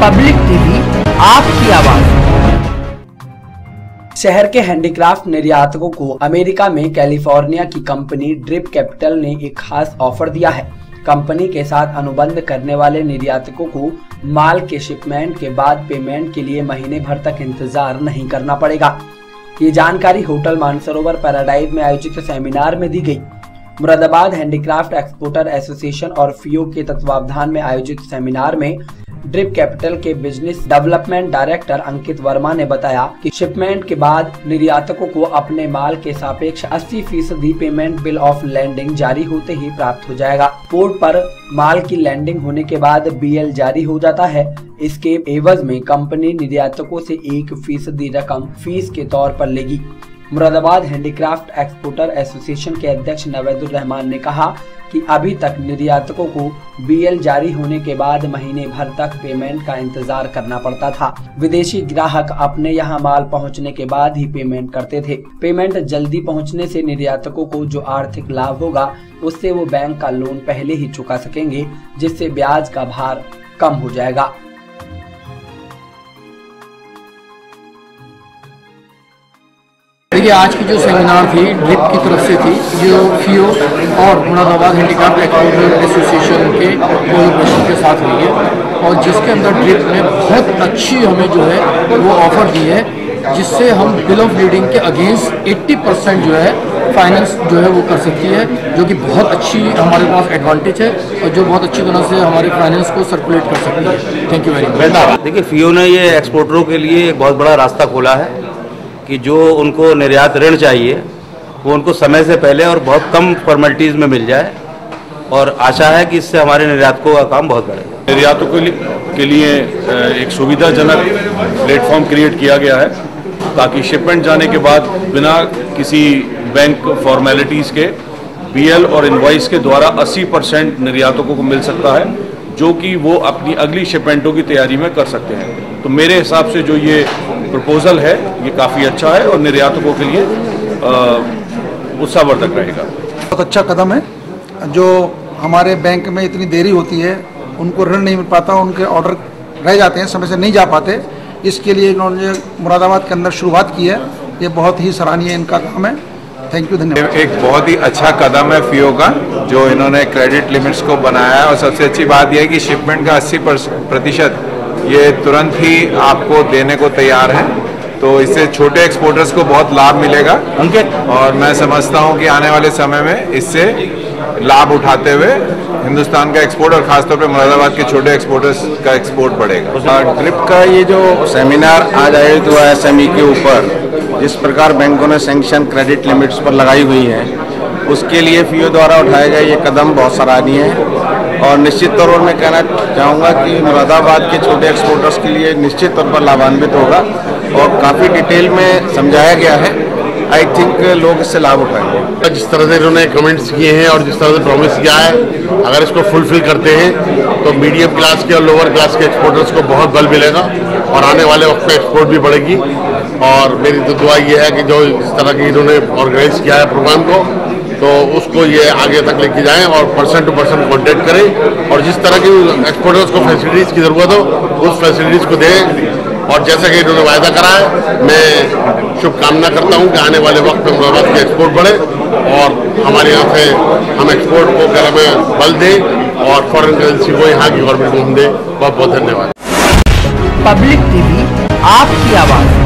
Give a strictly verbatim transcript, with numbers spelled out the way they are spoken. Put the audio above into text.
Public TV, आपकी आवाज। शहर के हैंडीक्राफ्ट निर्यातकों को अमेरिका में कैलिफोर्निया की कंपनी ड्रिप कैपिटल ने एक खास ऑफर दिया है। कंपनी के साथ अनुबंध करने वाले निर्यातकों को माल के शिपमेंट के बाद पेमेंट के लिए महीने भर तक इंतजार नहीं करना पड़ेगा। ये जानकारी होटल मानसरोवर पैराडाइज में आयोजित सेमिनार में दी गई। मुरादाबाद हैंडीक्राफ्ट एक्सपोर्टर एसोसिएशन और फियो के तत्वावधान में आयोजित सेमिनार में ड्रिप कैपिटल के business development director Ankit Varma ने बताया कि शिपमेंट के बाद निर्यातकों को अपने माल के सापेक्ष अस्सी फीसदी पेमेंट बिल ऑफ लैंडिंग जारी होते ही प्राप्त हो जाएगा। पोर्ट पर माल की लैंडिंग होने के बाद बीएल जारी हो जाता है। इसके एवज में कंपनी निर्यातकों से एक फीसदी रकम फीस के तौर पर लेगी। मुरादाबाद हैंडीक्राफ्ट एक्सपोर्टर एसोसिएशन के अध्यक्ष नवेदुर रहमान ने कहा कि अभी तक निर्यातकों को बीएल जारी होने के बाद महीने भर तक पेमेंट का इंतजार करना पड़ता था। विदेशी ग्राहक अपने यहां माल पहुंचने के बाद ही पेमेंट करते थे। पेमेंट जल्दी पहुंचने से निर्यातकों को जो आर्थिक लाभ होगा उससे वो बैंक का लोन पहले ही चुका सकेंगे, जिससे ब्याज का भार कम हो जाएगा। देखिए, आज की जो सेमिनार थी ड्रिप की तरफ से थी, जो फियो और मुरादाबाद हैंडीक्राफ्ट एक्सपोर्टर एसोसिएशन के कोलैबोरेशन के साथ हुई है और जिसके अंदर ड्रिप ने बहुत अच्छी हमें जो है वो ऑफर दी है, जिससे हम बिल ऑफ लीडिंग के अगेंस्ट अस्सी परसेंट जो है फाइनेंस जो है वो कर सकती है, जो कि बहुत अच्छी हमारे पास एडवांटेज है और जो बहुत अच्छी तरह से हमारे फाइनेंस को सर्कुलेट कर सकती है। Thank you very much. देखिए, फियो ने ये एक्सपोर्टरों के लिए एक बहुत बड़ा रास्ता खोला है कि जो उनको निर्यात ऋण चाहिए वो उनको समय से पहले और बहुत कम फॉर्मेलिटीज़ में मिल जाए और आशा है कि इससे हमारे निर्यातकों का काम बहुत बढ़ेगा। निर्यातकों के लिए एक सुविधाजनक प्लेटफॉर्म क्रिएट किया गया है ताकि शिपमेंट जाने के बाद बिना किसी बैंक फॉर्मेलिटीज़ के बीएल और इनवॉइस के द्वारा अस्सी परसेंट निर्यातकों को मिल सकता है, जो कि वो अपनी अगली शिपमेंटों की तैयारी में कर सकते हैं। तो मेरे हिसाब से जो ये प्रपोजल है ये काफ़ी अच्छा है और निर्यातकों के लिए उत्साहवर्धक रहेगा। बहुत अच्छा कदम है। जो हमारे बैंक में इतनी देरी होती है, उनको ऋण नहीं मिल पाता, उनके ऑर्डर रह जाते हैं, समय से नहीं जा पाते, इसके लिए इन्होंने मुरादाबाद के अंदर शुरुआत की है। ये बहुत ही सराहनीय इनका काम है। थैंक यू, धन्यवाद। एक बहुत ही अच्छा कदम है फियो का, जो इन्होंने क्रेडिट लिमिट्स को बनाया है और सबसे अच्छी बात यह है कि शिपमेंट का अस्सी प्रतिशत ये तुरंत ही आपको देने को तैयार है। तो इससे छोटे एक्सपोर्टर्स को बहुत लाभ मिलेगा और मैं समझता हूं कि आने वाले समय में इससे लाभ उठाते हुए हिंदुस्तान का एक्सपोर्ट और खासतौर पे मुरादाबाद के छोटे एक्सपोर्टर्स का एक्सपोर्ट बढ़ेगा। ड्रिप का ये जो सेमिनार आज आयोजित हुआ है एसएमई के ऊपर, जिस प्रकार बैंकों ने सैंक्शन क्रेडिट लिमिट्स पर लगाई हुई है, उसके लिए फियो द्वारा उठाया गया ये कदम बहुत सराहनीय है और निश्चित तौर पर मैं कहना चाहूँगा कि मुरादाबाद के छोटे एक्सपोर्टर्स के लिए निश्चित तौर पर लाभान्वित होगा और काफ़ी डिटेल में समझाया गया है। आई थिंक लोग इससे लाभ उठाएंगे। जिस तरह से इन्होंने कमेंट्स किए हैं और जिस तरह से प्रॉमिस किया है, अगर इसको फुलफिल करते हैं तो मीडियम क्लास के और लोअर क्लास के एक्सपोर्टर्स को बहुत बल मिलेगा और आने वाले वक्त में एक्सपोर्ट भी बढ़ेगी। और मेरी तो दुआ ये है कि जो इस तरह की इन्होंने ऑर्गेनाइज किया है प्रोग्राम को, तो उसको ये आगे तक लेके जाएं और पर्सन टू पर्सन कॉन्टेक्ट करें और जिस तरह की एक्सपोर्टर्स को फैसिलिटीज़ की ज़रूरत हो उस फैसिलिटीज़ को दें। और जैसा कि इन्होंने वायदा करा है, मैं शुभकामना करता हूं कि आने वाले वक्त में मुरादाबाद के एक्सपोर्ट बढ़े और हमारे यहाँ से हम एक्सपोर्ट को क्या में बल दें और फॉरेन करेंसी को यहाँ की गवर्नमेंट को हम दें। बहुत बहुत धन्यवाद। पब्लिक टीवी, आपकी आवाज़।